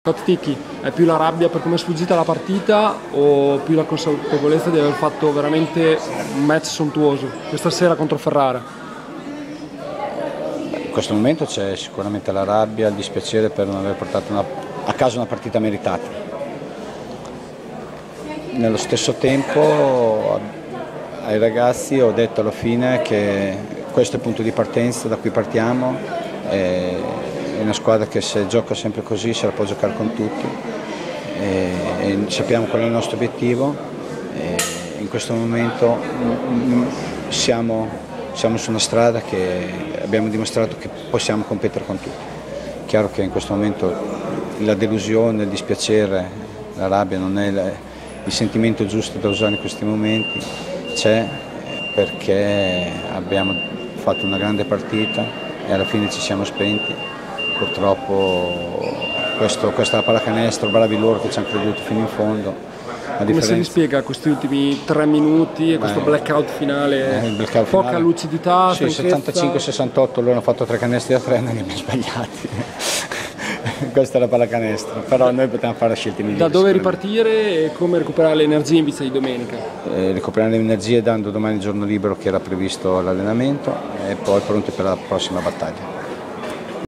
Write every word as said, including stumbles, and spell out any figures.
Tiki, è più la rabbia per come è sfuggita la partita o più la consapevolezza di aver fatto veramente un match sontuoso questa sera contro Ferrara? In questo momento c'è sicuramente la rabbia, il dispiacere per non aver portato una, a casa una partita meritata. Nello stesso tempo ai ragazzi ho detto alla fine che questo è il punto di partenza, da cui partiamo. E, è una squadra che se gioca sempre così se la può giocare con tutti e, e sappiamo qual è il nostro obiettivo e in questo momento siamo, siamo su una strada che abbiamo dimostrato che possiamo competere con tutti. Chiaro che in questo momento la delusione, il dispiacere, la rabbia non è il, il sentimento giusto da usare in questi momenti, c'è perché abbiamo fatto una grande partita e alla fine ci siamo spenti. Purtroppo questo, questa pallacanestro, bravi loro che ci hanno creduto fino in fondo. Come differenza... si spiega questi ultimi tre minuti e Beh, questo blackout finale? Eh, blackout poca finale. lucidità, sì, settantacinque sessantotto loro hanno fatto tre canestri da tre e non li abbiamo sbagliati. Questa è la pallacanestro, però noi potevamo fare scelte migliori. Da dove ripartire e come recuperare le energie in vista di domenica? Eh, recuperare le energie dando domani il giorno libero che era previsto l'allenamento e poi pronti per la prossima battaglia.